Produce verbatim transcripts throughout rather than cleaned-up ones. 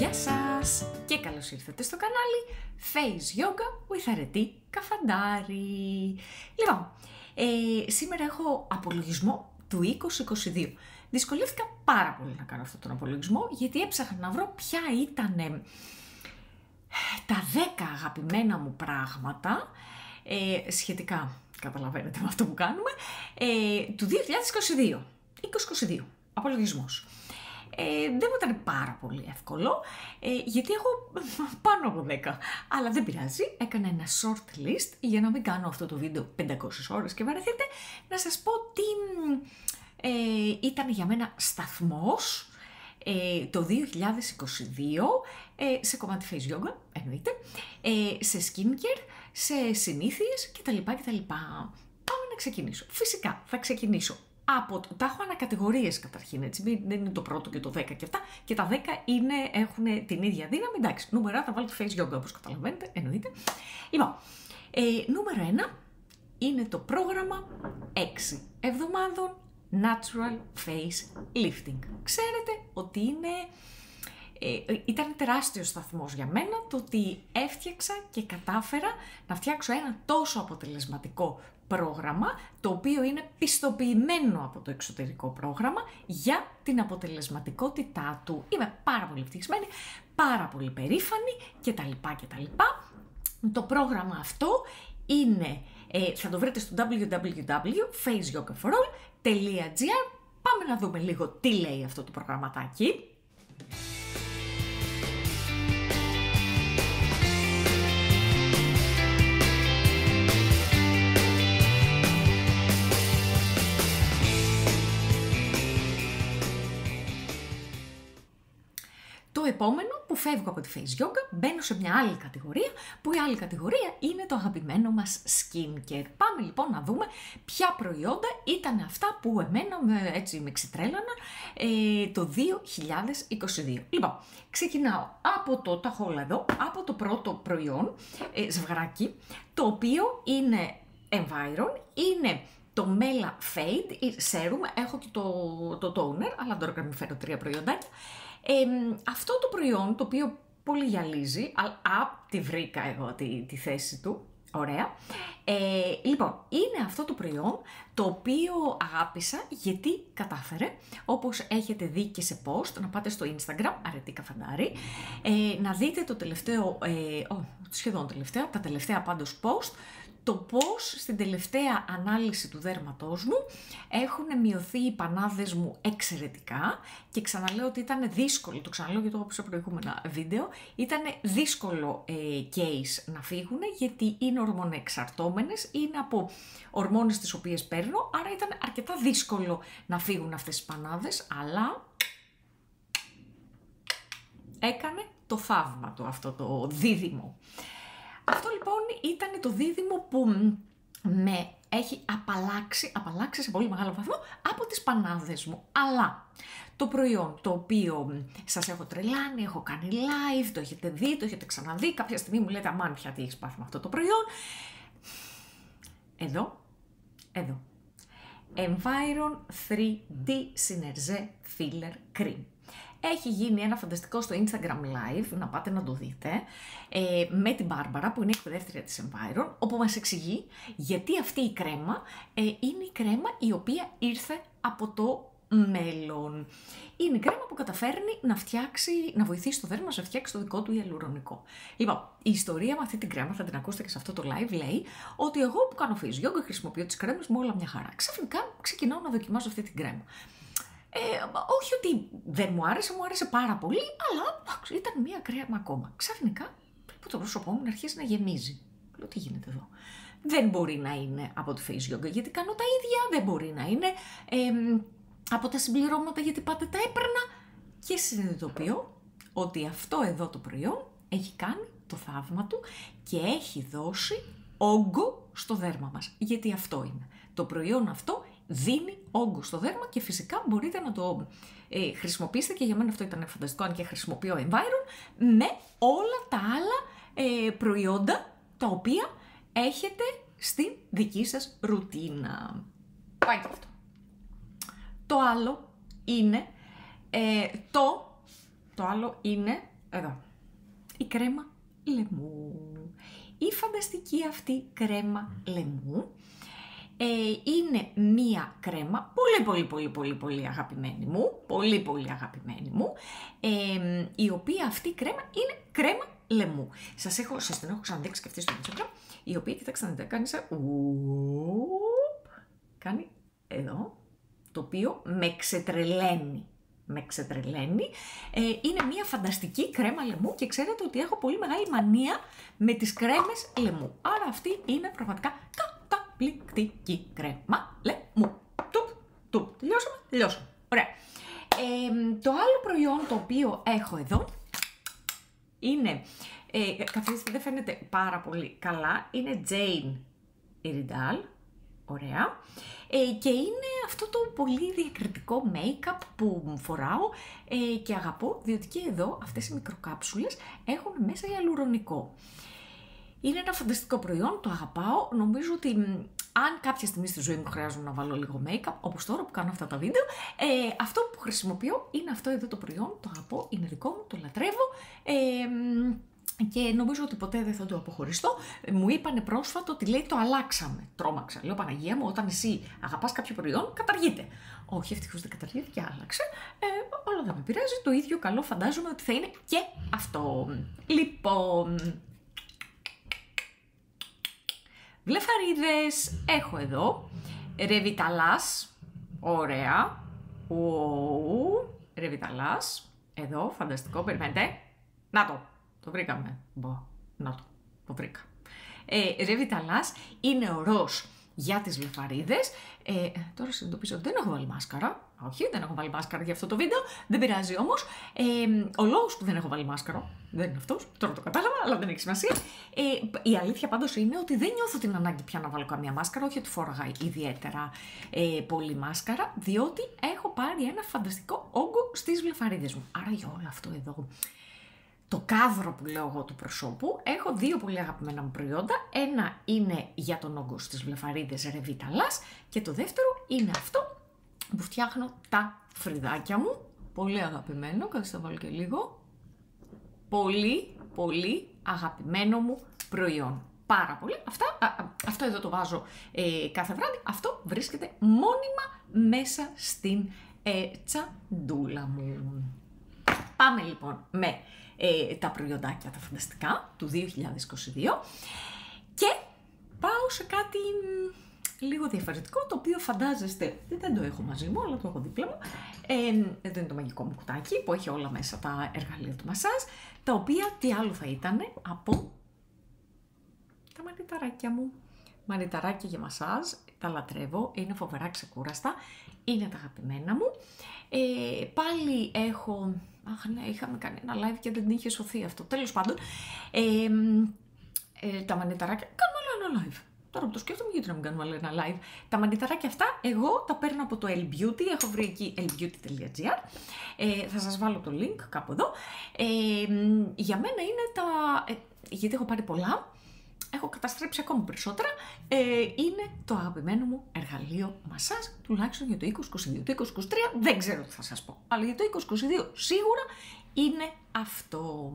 Γεια σας και καλώς ήρθατε στο κανάλι Face Yoga with Αρετή Καφαντάρη. Λοιπόν, ε, σήμερα έχω απολογισμό του είκοσι είκοσι δύο. Δυσκολεύτηκα πάρα πολύ να κάνω αυτόν τον απολογισμό γιατί έψαχνα να βρω ποια ήταν ε, τα δέκα αγαπημένα μου πράγματα ε, σχετικά, καταλαβαίνετε με αυτό που κάνουμε, ε, του δύο χιλιάδες είκοσι δύο. είκοσι είκοσι δύο, απολογισμός. Ε, δεν μου ήταν πάρα πολύ εύκολο, ε, γιατί έχω πάνω από δέκα, αλλά δεν πειράζει, έκανα ένα short list για να μην κάνω αυτό το βίντεο πεντακόσιες ώρες και βαρεθείτε, να σας πω τι ε, ήταν για μένα σταθμός ε, το δύο χιλιάδες είκοσι δύο ε, σε κομμάτι face yoga, εννοείται, ε, σε skincare, σε συνήθειες κτλ. κτλ. Πάμε να ξεκινήσω. Φυσικά θα ξεκινήσω από, τα έχω ανακατηγορίες καταρχήν, έτσι, δεν είναι το πρώτο και το δέκα και αυτά, και τα δέκα είναι, έχουν την ίδια δύναμη, εντάξει, νούμερα θα βάλω το face yoga όπως καταλαβαίνετε, εννοείται. Λοιπόν, ε, νούμερο ένα είναι το πρόγραμμα έξι εβδομάδων Natural Face Lifting. Ξέρετε ότι είναι, ε, ήταν τεράστιος σταθμός για μένα το ότι έφτιαξα και κατάφερα να φτιάξω ένα τόσο αποτελεσματικό πρόγραμμα, το οποίο είναι πιστοποιημένο από το εξωτερικό πρόγραμμα για την αποτελεσματικότητά του. Είμαι πάρα πολύ ευτυχισμένη, πάρα πολύ περήφανη κτλ. κτλ. Το πρόγραμμα αυτό είναι, ε, θα το βρείτε στο double-u double-u double-u τελεία face yoga for all τελεία gr. Πάμε να δούμε λίγο τι λέει αυτό το προγραμματάκι. Το επόμενο που φεύγω από τη face yoga, μπαίνω σε μια άλλη κατηγορία, που η άλλη κατηγορία είναι το αγαπημένο μας skincare. Πάμε λοιπόν να δούμε ποια προϊόντα ήταν αυτά που εμένα με, έτσι με ξετρέλαναν ε, το δύο χιλιάδες είκοσι δύο. Λοιπόν, ξεκινάω από το, τα έχω όλα εδώ, από το πρώτο προϊόν, ε, ζευγαράκι, το οποίο είναι Environ, είναι το Mela Fade Serum, έχω και το, το toner, αλλά τώρα πρέπει να φέρω τρία προϊόντάκια. Ε, αυτό το προϊόν, το οποίο πολύ γυαλίζει, α, τη βρήκα εγώ τη, τη θέση του, ωραία. Ε, λοιπόν, είναι αυτό το προϊόν το οποίο αγάπησα γιατί κατάφερε, όπως έχετε δει και σε post, να πάτε στο Instagram, Αρετή Καφαντάρη, ε, να δείτε το τελευταίο, ε, oh, σχεδόν τελευταίο, τα τελευταία πάντως post, το πώς στην τελευταία ανάλυση του δέρματός μου έχουν μειωθεί οι πανάδες μου εξαιρετικά, και ξαναλέω ότι ήταν δύσκολο, το ξαναλέω γιατί το είπα σε προηγούμενα βίντεο, ήταν δύσκολο ε, case να φύγουν γιατί είναι ορμονεξαρτώμενες, είναι από ορμόνες τις οποίες παίρνω, άρα ήταν αρκετά δύσκολο να φύγουν αυτές τις πανάδες, αλλά έκανε το θαύμα του αυτό το δίδυμο. Αυτό λοιπόν ήταν το δίδυμο που με έχει απαλλάξει, απαλλάξει σε πολύ μεγάλο βαθμό από τις πανάδες μου. Αλλά το προϊόν το οποίο σας έχω τρελάνει, έχω κάνει live, το έχετε δει, το έχετε ξαναδεί, κάποια στιγμή μου λέτε αμάν πια τι έχεις πάθει με αυτό το προϊόν. Εδώ, εδώ. Environ θρι ντι Synergie Filler Cream. Έχει γίνει ένα φανταστικό στο Instagram live, να πάτε να το δείτε, ε, με την Μπάρμπαρα που είναι η εκπαιδεύτρια της Environ, όπου μας εξηγεί γιατί αυτή η κρέμα ε, είναι η κρέμα η οποία ήρθε από το μέλλον. Είναι η κρέμα που καταφέρνει να φτιάξει, να βοηθήσει το δέρμα να φτιάξει το δικό του ιαλουρονικό. Λοιπόν, η ιστορία με αυτή την κρέμα, θα την ακούσετε και σε αυτό το live, λέει ότι εγώ που κάνω face yoga χρησιμοποιώ τις κρέμες μου όλα μια χαρά. Ξαφνικά ξεκινάω να δοκιμάζω αυτή την κρέμα. Ε, όχι ότι δεν μου άρεσε, μου άρεσε πάρα πολύ, αλλά ήταν μία κρέμα ακόμα. Ξαφνικά βλέπω το πρόσωπό μου να αρχίσει να γεμίζει. Λέω, τι γίνεται εδώ. Δεν μπορεί να είναι από το face yoga γιατί κάνω τα ίδια, δεν μπορεί να είναι ε, από τα συμπληρώματα γιατί πάτε τα έπαιρνα. Και συνειδητοποιώ ότι αυτό εδώ το προϊόν έχει κάνει το θαύμα του και έχει δώσει όγκο στο δέρμα μας. Γιατί αυτό είναι. Το προϊόν αυτό δίνει όγκο στο δέρμα και φυσικά μπορείτε να το ε, χρησιμοποιήσετε, και για μένα αυτό ήταν φανταστικό, αν και χρησιμοποιώ Environ, με όλα τα άλλα ε, προϊόντα τα οποία έχετε στη δική σας ρουτίνα. Πάει και αυτό. Το άλλο είναι ε, το, το άλλο είναι εδώ, η κρέμα λαιμού. Η φανταστική αυτή κρέμα λαιμού ε, είναι μία κρέμα πολύ πολύ πολύ πολύ πολύ αγαπημένη μου, πολύ πολύ αγαπημένη μου, ε, η οποία αυτή κρέμα είναι κρέμα λαιμού. Σας, έχω, σας την έχω ξαναδείξει και αυτή στο Instagram, η οποία, κοιτάξτε να δείτε, κάνει σε... κάνει εδώ, το οποίο με ξετρελαίνει. Με ξετρελαίνει. Ε, είναι μια φανταστική κρέμα λαιμού και ξέρετε ότι έχω πολύ μεγάλη μανία με τις κρέμες λαιμού. Άρα αυτή είναι πραγματικά καταπληκτική κρέμα λαιμού. Τουπ, τουπ. Τελειώσαμε, τελειώσαμε. Ωραία. Ε, το άλλο προϊόν το οποίο έχω εδώ είναι, ε, καθίστε, δεν φαίνεται πάρα πολύ καλά, είναι Jane Iredale. Ωραία. Ε, και είναι αυτό το πολύ διακριτικό make-up που φοράω ε, και αγαπώ, διότι και εδώ αυτές οι μικροκάψουλες έχουν μέσα ιαλουρονικό. Είναι ένα φανταστικό προϊόν, το αγαπάω. Νομίζω ότι μ, αν κάποια στιγμή στη ζωή μου χρειάζομαι να βάλω λίγο make-up, όπως τώρα που κάνω αυτά τα βίντεο, ε, αυτό που χρησιμοποιώ είναι αυτό εδώ το προϊόν, το αγαπώ, είναι δικό μου, το λατρεύω. Ε, Και νομίζω ότι ποτέ δεν θα το αποχωριστώ. Μου είπανε πρόσφατα ότι λέει το αλλάξαμε. Τρόμαξα. Λέω Παναγία μου, όταν εσύ αγαπάς κάποιο προϊόν, καταργείται. Όχι, ευτυχώς δεν καταργείται και άλλαξε. Ε, όλα δεν με πειράζει. Το ίδιο καλό φαντάζομαι ότι θα είναι και αυτό. Λοιπόν, βλεφαρίδες έχω εδώ. Ρεβιταλάς. Ωραία. Ου, Ρεβιταλάς. Εδώ, φανταστικό. Περιμένετε. Να το. Το βρήκαμε. Μπο, να το, το βρήκα. Ε, Ρεβιταλάς είναι ο ροζ για τις βλεφαρίδες. Ε, τώρα συνειδητοποιήσω ότι δεν έχω βάλει μάσκαρα. Όχι, δεν έχω βάλει μάσκαρα για αυτό το βίντεο. Δεν πειράζει όμως. Ε, ο λόγος που δεν έχω βάλει μάσκαρα δεν είναι αυτός. Τώρα το κατάλαβα, αλλά δεν έχει σημασία. Ε, η αλήθεια πάντως είναι ότι δεν νιώθω την ανάγκη πια να βάλω καμία μάσκαρα. Όχι ότι φόραγα ιδιαίτερα ε, πολύ μάσκαρα, διότι έχω πάρει ένα φανταστικό όγκο στις βλεφαρίδες μου. Άρα για όλο αυτό εδώ, το κάδρο που λέω εγώ του προσώπου, έχω δύο πολύ αγαπημένα μου προϊόντα. Ένα είναι για τον όγκο στις βλεφαρίδες Revitalas και το δεύτερο είναι αυτό που φτιάχνω τα φρυδάκια μου. Πολύ αγαπημένο, καθίστε να βάλω και λίγο. Πολύ, πολύ αγαπημένο μου προϊόν. Πάρα πολύ. Αυτά, α, α, αυτό εδώ το βάζω ε, κάθε βράδυ. Αυτό βρίσκεται μόνιμα μέσα στην ε, τσαντούλα μου. Πάμε λοιπόν με ε, τα προϊόντάκια τα φανταστικά του δύο χιλιάδες είκοσι δύο και πάω σε κάτι λίγο διαφορετικό, το οποίο φαντάζεστε, δεν το έχω μαζί μου, αλλά το έχω δίπλα μου. Ε, εδώ είναι το μαγικό μου κουτάκι που έχει όλα μέσα τα εργαλεία του μασάζ, τα οποία τι άλλο θα ήταν από τα μανιταράκια μου. Μανιταράκια για μασάζ, τα λατρεύω, είναι φοβερά ξεκούραστα, είναι τα αγαπημένα μου. Ε, πάλι έχω, αχ ναι, είχαμε κάνει ένα live και δεν είχε σωθεί αυτό, τέλος πάντων, ε, ε, τα μανιταράκια, κάνουμε άλλο ένα live. Τώρα που το σκέφτομαι, γιατί να μην κάνουμε άλλο ένα live. Τα μανιταράκια αυτά, εγώ τα παίρνω από το L-Beauty, έχω βρει εκεί ελ μπιούτι τελεία τζι άρ, ε, θα σας βάλω το link κάπου εδώ. Ε, για μένα είναι τα, ε, γιατί έχω πάρει πολλά, έχω καταστρέψει ακόμα περισσότερα, ε, είναι το αγαπημένο μου εργαλείο μασάζ, τουλάχιστον για το είκοσι είκοσι δύο. Το είκοσι είκοσι τρία δεν ξέρω τι θα σας πω, αλλά για το είκοσι είκοσι δύο σίγουρα είναι αυτό.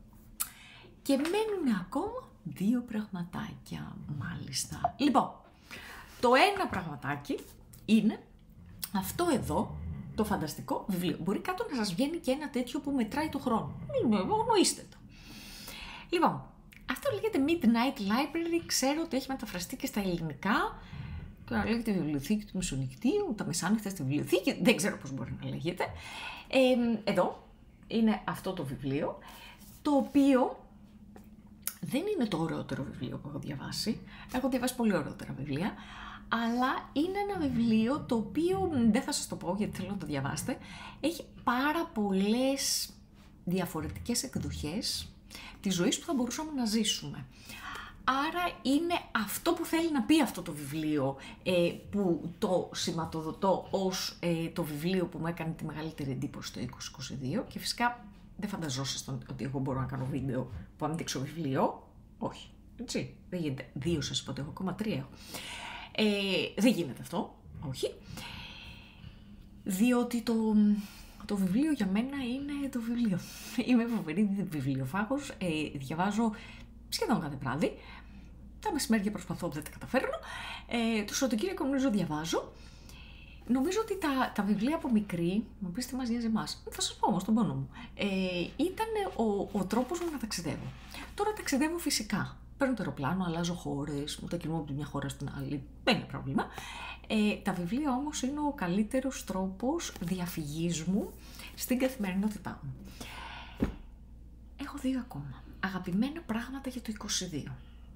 Και μένουν ακόμα δύο πραγματάκια, μάλιστα. Λοιπόν, το ένα πραγματάκι είναι αυτό εδώ, το φανταστικό βιβλίο. Μπορεί κάτω να σας βγαίνει και ένα τέτοιο που μετράει το χρόνο. Γνωρίζετε το. Λοιπόν, αυτό λέγεται Midnight Library, ξέρω ότι έχει μεταφραστεί και στα ελληνικά. Τώρα λέγεται Βιβλιοθήκη του Μεσονυχτίου, τα μεσάνυχτα στη βιβλιοθήκη, δεν ξέρω πώς μπορεί να λέγεται. Ε, εδώ είναι αυτό το βιβλίο, το οποίο δεν είναι το ωραιότερο βιβλίο που έχω διαβάσει. Έχω διαβάσει πολύ ωραιότερα βιβλία, αλλά είναι ένα βιβλίο το οποίο, δεν θα σας το πω γιατί θέλω να το διαβάσετε, έχει πάρα πολλές διαφορετικές εκδοχές της ζωής που θα μπορούσαμε να ζήσουμε. Άρα είναι αυτό που θέλει να πει αυτό το βιβλίο, ε, που το σηματοδοτώ ως ε, το βιβλίο που μου έκανε τη μεγαλύτερη εντύπωση το είκοσι είκοσι δύο και φυσικά δεν φανταζόσασταν ότι εγώ μπορώ να κάνω βίντεο που αν δείξω βιβλίο. Όχι, έτσι, δεν γίνεται. Δύο σας είπα ότι έχω, ακόμα τρία έχω. Ε, δεν γίνεται αυτό, όχι. Διότι το, Το βιβλίο για μένα είναι το βιβλίο. Είμαι φοβερή βιβλιοφάγος, ε, διαβάζω σχεδόν κάθε βράδυ. Τα μεσημέρια προσπαθώ, δεν τα καταφέρνω. Ε, το Σαββατοκύριακο νομίζω διαβάζω. Νομίζω ότι τα, τα βιβλία από μικρή, μου πεις τι μας νοιάζει εμάς, θα σας πω όμως τον πόνο μου, ε, ήταν ο, ο τρόπος μου να ταξιδεύω. Τώρα ταξιδεύω φυσικά. Παίρνω το αεροπλάνο, αλλάζω χώρες, μετακινούμαι από τη μια χώρα στην άλλη, δεν είναι πρόβλημα. Ε, τα βιβλία όμως είναι ο καλύτερος τρόπος διαφυγής μου στην καθημερινότητά μου. Έχω δύο ακόμα. Αγαπημένα πράγματα για το είκοσι δύο.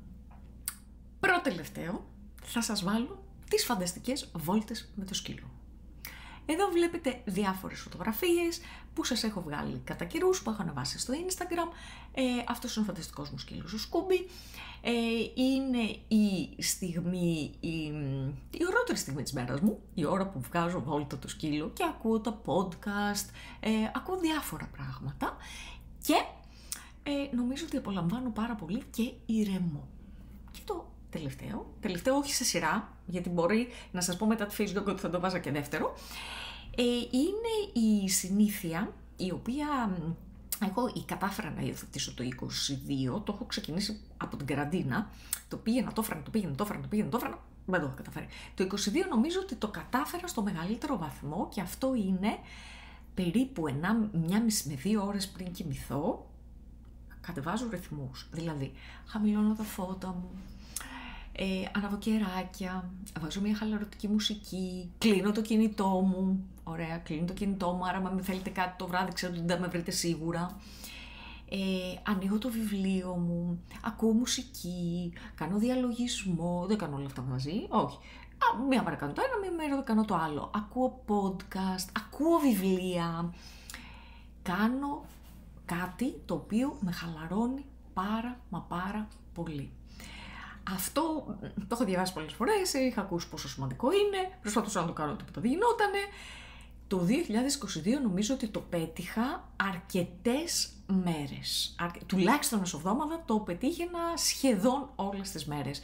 Πρώτο τελευταίο, θα σας βάλω τις φανταστικές βόλτες με το σκύλο. Εδώ βλέπετε διάφορες φωτογραφίες που σας έχω βγάλει κατά καιρούς, που έχω ανεβάσει στο Instagram. Ε, αυτός είναι ο φανταστικός μου σκύλος, ο Σκούμπι. Ε, είναι η στιγμή, η, η ωραιότερη στιγμή της μέρας μου, η ώρα που βγάζω βόλτα το σκύλο και ακούω τα podcast, ε, ακούω διάφορα πράγματα και ε, νομίζω ότι απολαμβάνω πάρα πολύ και ηρεμό. Και το τελευταίο, τελευταίο όχι σε σειρά, γιατί μπορεί να σας πω μετά τη Facebook ότι θα το βάζα και δεύτερο, ε, είναι η συνήθεια η οποία εγώ κατάφερα να υιοθετήσω το είκοσι δύο, το έχω ξεκινήσει από την καραντίνα, το πήγαινα, το έφρανα, το πήγαινα, το έφρανα, το πήγαινα, το έφρανα, δεν το έχω καταφέρει. Το είκοσι δύο νομίζω ότι το κατάφερα στο μεγαλύτερο βαθμό και αυτό είναι περίπου μια μισή με δύο ώρες πριν κοιμηθώ, κατεβάζω ρυθμούς, δηλαδή χαμηλώνω τα φώτα μου, Ε, ανάβω κεράκια, βάζω μια χαλαρωτική μουσική, κλείνω το κινητό μου, ωραία, κλείνω το κινητό μου, άρα αν θέλετε κάτι το βράδυ ξέρω ότι δεν με βρείτε σίγουρα. Ε, ανοίγω το βιβλίο μου, ακούω μουσική, κάνω διαλογισμό, δεν κάνω όλα αυτά μαζί, όχι. Α, μία μέρα κάνω το ένα, μία μέρα κάνω το άλλο. Ακούω podcast, ακούω βιβλία, κάνω κάτι το οποίο με χαλαρώνει πάρα μα πάρα πολύ. Αυτό το έχω διαβάσει πολλές φορές, είχα ακούσει πόσο σημαντικό είναι, προσπαθούσα να το κάνω, τίποτα δεν γινότανε. Το δύο χιλιάδες είκοσι δύο νομίζω ότι το πέτυχα αρκετές μέρες, αρκε... τουλάχιστον μεσοβδόμαδα το πετύχαινα σχεδόν όλες τις μέρες.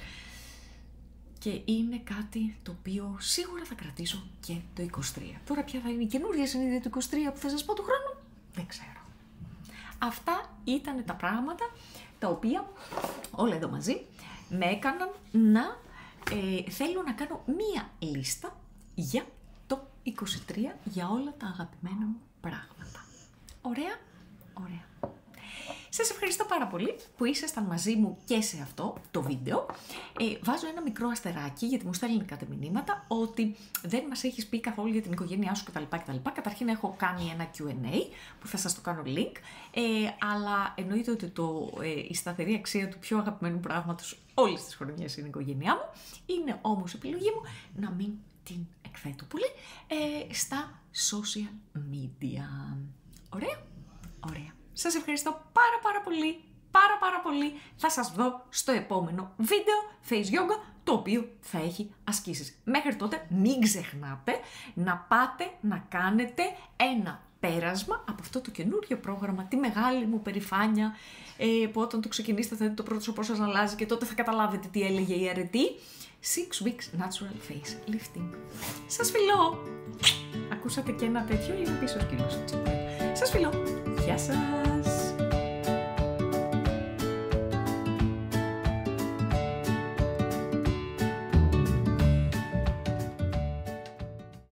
Και είναι κάτι το οποίο σίγουρα θα κρατήσω και το είκοσι τρία. Τώρα ποια θα είναι η καινούργια συνήθεια του είκοσι τρία που θα σας πω του χρόνου, δεν ξέρω. Αυτά ήταν τα πράγματα τα οποία όλα εδώ μαζί με έκαναν να ε, θέλω να κάνω μία λίστα για το είκοσι τρία, για όλα τα αγαπημένα μου πράγματα. Ωραία, ωραία. Σας ευχαριστώ πάρα πολύ που ήσασταν μαζί μου και σε αυτό το βίντεο. Ε, βάζω ένα μικρό αστεράκι γιατί μου στέλνουν κάτι μηνύματα ότι δεν μας έχεις πει καθόλου για την οικογένειά σου κτλ. κτλ. Καταρχήν έχω κάνει ένα κιου εντ έι που θα σας το κάνω link, ε, αλλά εννοείται ότι το, ε, η σταθερή αξία του πιο αγαπημένου πράγματος όλης της χρονιάς είναι η οικογένειά μου. Είναι όμως επιλογή μου να μην την εκθέτω πολύ ε, στα social media. Ωραία, ωραία. Σας ευχαριστώ πάρα πάρα πολύ, πάρα πάρα πολύ. Θα σας δω στο επόμενο βίντεο Face Yoga, το οποίο θα έχει ασκήσεις. Μέχρι τότε μην ξεχνάτε να πάτε να κάνετε ένα πέρασμα από αυτό το καινούριο πρόγραμμα, τη μεγάλη μου περηφάνεια, ε, που όταν το ξεκινήσετε θα δείτε το πρόσωπό σας να αλλάζει και τότε θα καταλάβετε τι έλεγε η αρετή. Six weeks natural face lifting. Σας φιλώ! Ακούσατε και ένα τέτοιο ή είναι πίσω σκύλος? Σας φιλώ! Γεια σας!